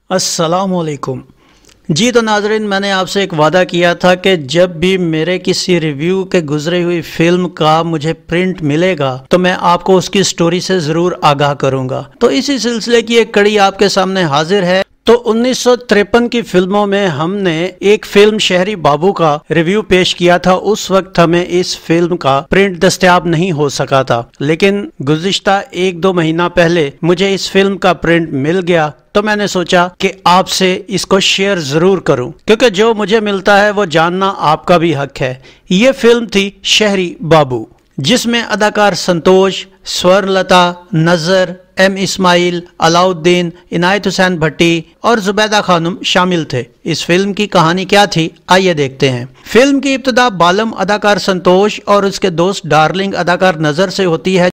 अस्सलामुअलैकुम। जी तो नाजरीन, मैंने आपसे एक वादा किया था कि जब भी मेरे किसी रिव्यू के गुजरी हुई फिल्म का मुझे प्रिंट मिलेगा तो मैं आपको उसकी स्टोरी से ज़रूर आगाह करूंगा। तो इसी सिलसिले की एक कड़ी आपके सामने हाजिर है। तो 1953 की फिल्मों में हमने एक फिल्म शहरी बाबू का रिव्यू पेश किया था। उस वक्त हमें इस फिल्म का प्रिंट दस्तयाब नहीं हो सका था, लेकिन गुज़िश्ता 1-2 महीना पहले मुझे इस फिल्म का प्रिंट मिल गया। तो मैंने सोचा कि आपसे इसको शेयर जरूर करूं, क्योंकि जो मुझे मिलता है वो जानना आपका भी हक है। ये फिल्म थी शहरी बाबू, जिसमें अदाकार संतोष, स्वर्ण लता, नजर, एम इस्माइल, अलाउद्दीन, इनायत हुसैन भट्टी और जुबैदा खानम शामिल थे। इस फिल्म की कहानी क्या थी, आइए देखते हैं। फिल्म की इब्तिदा बालम अदाकार संतोष और उसके दोस्त डार्लिंग अदाकार नजर से होती है,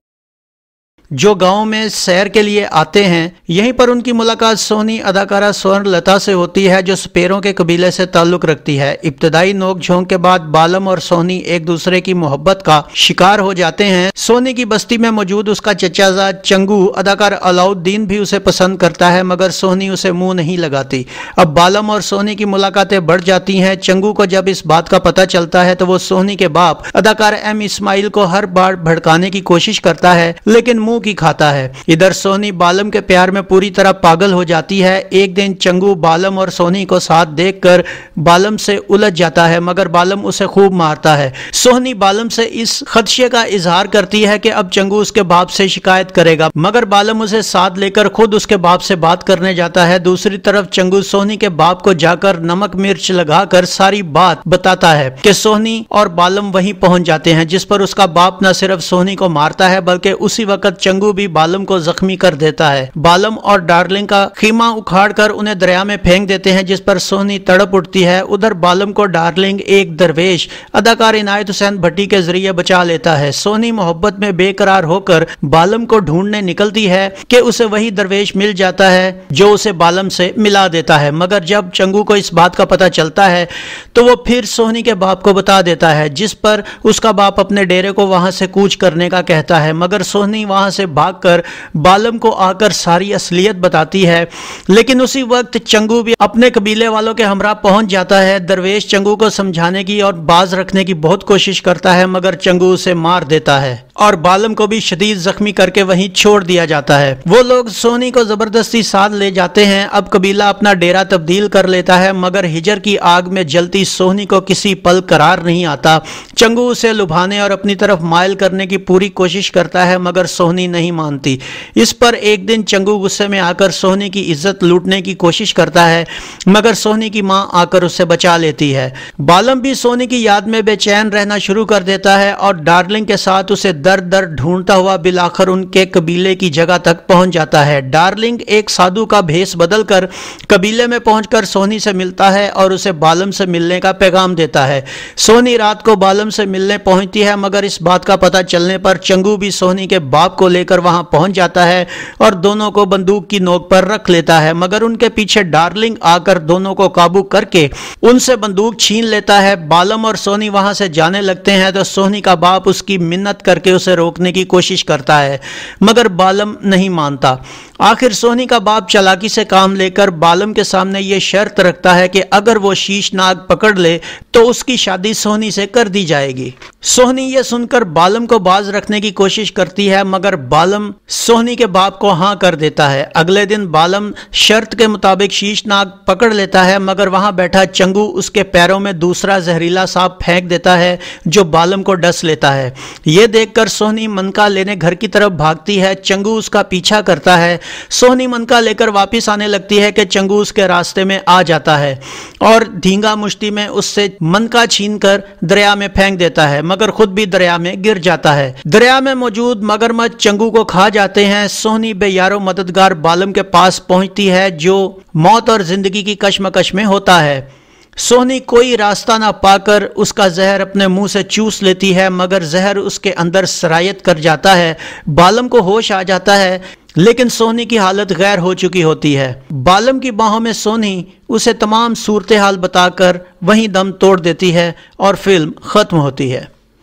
जो गांव में सैर के लिए आते हैं। यहीं पर उनकी मुलाकात सोहनी अदाकारा स्वर्ण लता से होती है, जो स्पेरों के कबीले से ताल्लुक रखती है। इब्तदाई नोक झोंक के बाद बालम और सोहनी एक दूसरे की मोहब्बत का शिकार हो जाते हैं। सोहनी की बस्ती में मौजूद उसका चचाजाद चंगू अदाकार अलाउद्दीन भी उसे पसंद करता है, मगर सोहनी उसे मुंह नहीं लगाती। अब बालम और सोहनी की मुलाकातें बढ़ जाती हैं। चंगू को जब इस बात का पता चलता है तो वो सोहनी के बाप अदाकार एम इस्माइल को हर बार भड़काने की कोशिश करता है, लेकिन की खाता है। इधर सोहनी बालम के प्यार में पूरी तरह पागल हो जाती है। एक दिन चंगू बालम और सोहनी को साथ देखकर बालम से उलझ जाता है, मगर बालम उसे खूब मारता है। सोहनी बालम से इस खदशे का इजहार करती है कि अब चंगू उसके बाप से शिकायत करेगा, मगर बालम उसे साथ लेकर खुद उसके बाप से बात करने जाता है। दूसरी तरफ चंगू सोहनी के बाप को जाकर नमक मिर्च लगाकर सारी बात बताता है कि सोहनी और बालम वहीं पहुंच जाते हैं, जिस पर उसका बाप न सिर्फ सोहनी को मारता है बल्कि उसी वक्त चंगू भी बालम को जख्मी कर देता है। बालम और डार्लिंग का खीमा उखाड़कर उन्हें दरिया में फेंक देते हैं, जिस पर सोहनी तड़प उठती है। उधर बालम को डार्लिंग एक दरवेश अदाकार इनायत हुसैन भट्टी के जरिए बचा लेता है। सोहनी मोहब्बत में बेकरार होकर बालम को ढूंढने निकलती है कि उसे वही दरवेश मिल जाता है जो उसे बालम से मिला देता है, मगर जब चंगू को इस बात का पता चलता है तो वो फिर सोहनी के बाप को बता देता है, जिस पर उसका बाप अपने डेरे को वहां से कूच करने का कहता है, मगर सोहनी वहां से भागकर बालम को आकर सारी असलियत बताती है। लेकिन उसी वक्त चंगू भी अपने कबीले वालों के हमरा पहुंच जाता है। दरवेश चंगू को समझाने की और बाज रखने की बहुत कोशिश करता है, मगर चंगू उसे मार देता है और बालम को भी शदीद जख्मी करके वहीं छोड़ दिया जाता है। वो लोग सोहनी को जबरदस्ती साथ ले जाते हैं। अब कबीला अपना डेरा तब्दील कर लेता है, मगर हिजर की आग में जलती सोहनी को किसी पल करार नहीं आता। चंगू उसे लुभाने और अपनी तरफ मायल करने की पूरी कोशिश करता है, मगर सोहनी नहीं मानती। इस पर एक दिन चंगू गुस्से में आकर सोहनी की इज्जत लूटने की कोशिश करता है, मगर सोहनी की मां आकर उसे बचा लेती है। बालम भी सोहनी की याद में बेचैन रहना शुरू कर देता है और डार्लिंग के साथ उसे दर दर ढूंढता हुआ बिलाखिर उनके कबीले की जगह तक पहुंच जाता है। डार्लिंग एक साधु का भेष बदलकर कबीले में पहुंचकर सोहनी से मिलता है और उसे बालम से मिलने का पैगाम देता है। सोहनी रात को बालम से मिलने पहुंचती है, मगर इस बात का पता चलने पर चंगू भी सोहनी के बाप को लेकर वहां पहुंच जाता है और दोनों को बंदूक की नोक पर रख लेता है, मगर उनके पीछे डार्लिंग आकर दोनों को काबू करके उनसे बंदूक छीन लेता है। बालम और सोहनी वहां से जाने लगते हैं तो सोहनी का बाप उसकी मिन्नत करके उसे रोकने की कोशिश करता है, मगर बालम नहीं मानता। आखिर सोहनी का बाप चालाकी से काम लेकर बालम के सामने यह शर्त रखता है कि अगर वो शीशनाग पकड़ ले तो उसकी शादी सोहनी से कर दी जाएगी। सोहनी यह सुनकर बालम को बाज रखने की कोशिश करती है, मगर बालम सोहनी के बाप को हां कर देता है। अगले दिन बालम शर्त के मुताबिक शीशनाग पकड़ लेता है, मगर वहां बैठा चंगू उसके पैरों में दूसरा जहरीला सांप फेंक देता है, जो बालम को डस लेता है। यह देखकर सोहनी मनका लेने घर की तरफ भागती है। चंगू उसका पीछा करता है। सोहनी मनका लेकर वापस आने लगती है कि चंगू उसके रास्ते में आ जाता है और धींगा मुश्ती में उससे मनका छीनकर दरिया में फेंक देता है, मगर खुद भी दरिया में गिर जाता है। दरिया में मौजूद मगरमच्छ चंगू को खा जाते हैं। सोहनी बेयारो मददगार बालम के पास पहुंचती है, जो मौत और जिंदगी की कशमकश में होता है। सोहनी कोई रास्ता ना पाकर उसका जहर अपने मुंह से चूस लेती है, मगर जहर उसके अंदर सरायत कर जाता है। बालम को होश आ जाता है, लेकिन सोहनी की हालत गैर हो चुकी होती है। बालम की बाहों में सोहनी उसे तमाम सूरत हाल बताकर वहीं दम तोड़ देती है और फिल्म खत्म होती है।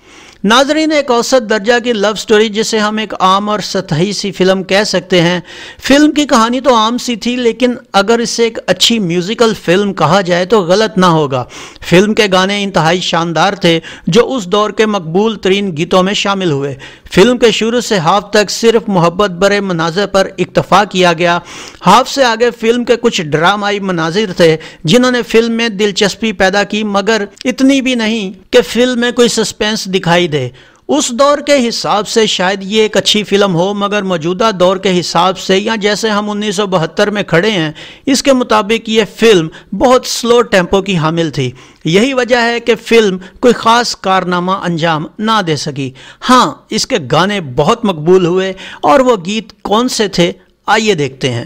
नाजरीन, एक औसत दर्जा की लव स्टोरी जिसे हम एक आम और सतही सी फिल्म कह सकते हैं। फिल्म की कहानी तो आम सी थी, लेकिन अगर इसे एक अच्छी म्यूजिकल फिल्म कहा जाए तो गलत ना होगा। फिल्म के गाने इंतहाई शानदार थे जो उस दौर के मकबूल तरीन गीतों में शामिल हुए। फिल्म के शुरू से हाफ तक सिर्फ मोहब्बत भरे मनाज़र पर इक्तफा किया गया। हाफ से आगे फिल्म के कुछ ड्रामाई मनाजिर थे जिन्होंने फिल्म में दिलचस्पी पैदा की, मगर इतनी भी नहीं कि फिल्म में कोई सस्पेंस दिखाई दे। उस दौर के हिसाब से शायद ये एक अच्छी फिल्म हो, मगर मौजूदा दौर के हिसाब से या जैसे हम 1972 में खड़े हैं, इसके मुताबिक ये फिल्म बहुत स्लो टेम्पो की हामिल थी। यही वजह है कि फिल्म कोई ख़ास कारनामा अंजाम ना दे सकी। हाँ, इसके गाने बहुत मकबूल हुए, और वो गीत कौन से थे आइए देखते हैं।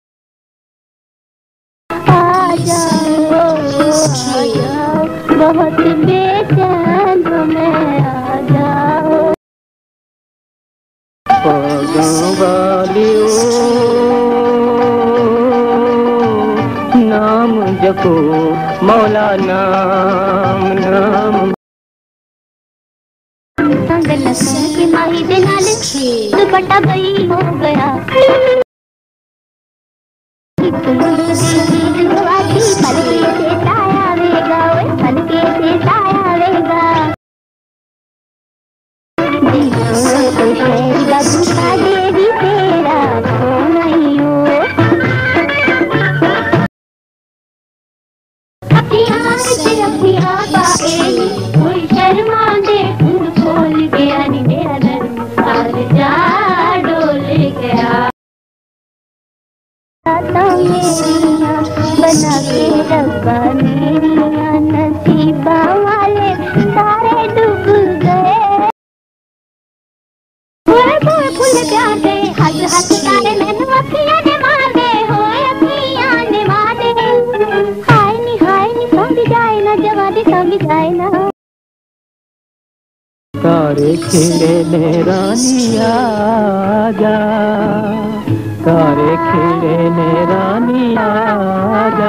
बहुत बेचैन हो मैं, आ जाओ नाम जपो मौला नाम नाम की माही दे नाल दुपट्टा गई हो गया। बना के रब्बा मेरिया नसीबा वाले सारे डूब गए। फूल प्यार दे हद हद तारे मैनू अखियां ने मार दे, होए अखियां ने मार दे। हाय नी समझ जाए ना जवानी समझ जाए ना। तारे खिले ने रानिया जा, तारे खिले ने रानिया जा।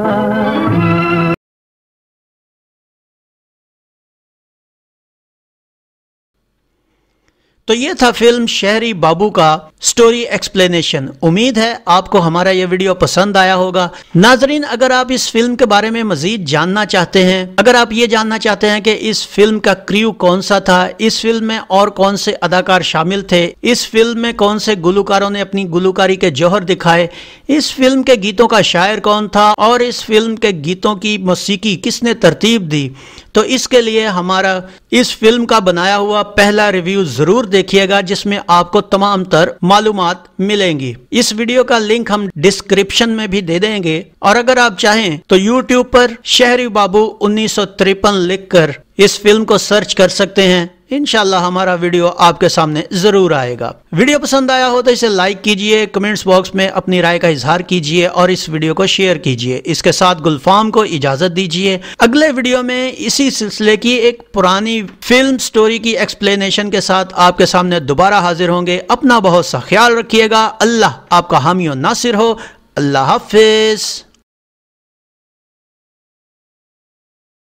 तो ये था फिल्म शहरी बाबू का स्टोरी एक्सप्लेनेशन। उम्मीद है आपको हमारा ये वीडियो पसंद आया होगा। नाजरीन, अगर आप इस फिल्म के बारे में मजीद जानना चाहते हैं, अगर आप ये जानना चाहते हैं कि इस फिल्म का क्रू कौन सा था, इस फिल्म में और कौन से अदाकार शामिल थे, इस फिल्म में कौन से गुलकारों ने अपनी गुलकारी के जौहर दिखाए, इस फिल्म के गीतों का शायर कौन था और इस फिल्म के गीतों की मौसीकी किसने तरतीब दी, तो इसके लिए हमारा इस फिल्म का बनाया हुआ पहला रिव्यू जरूर देखिएगा, जिसमें आपको तमाम तर मालूमात मिलेंगी। इस वीडियो का लिंक हम डिस्क्रिप्शन में भी दे देंगे, और अगर आप चाहें तो यूट्यूब पर शहरी बाबू 1953 लिखकर इस फिल्म को सर्च कर सकते हैं। इंशाल्लाह हमारा वीडियो आपके सामने जरूर आएगा। वीडियो पसंद आया हो तो इसे लाइक कीजिए, कमेंट्स बॉक्स में अपनी राय का इजहार कीजिए और इस वीडियो को शेयर कीजिए। इसके साथ गुलफाम को इजाजत दीजिए। अगले वीडियो में इसी सिलसिले की एक पुरानी फिल्म स्टोरी की एक्सप्लेनेशन के साथ आपके सामने दोबारा हाजिर होंगे। अपना बहुत सा ख्याल रखिएगा। अल्लाह आपका हामी और नासिर हो। अल्लाह हाफिज।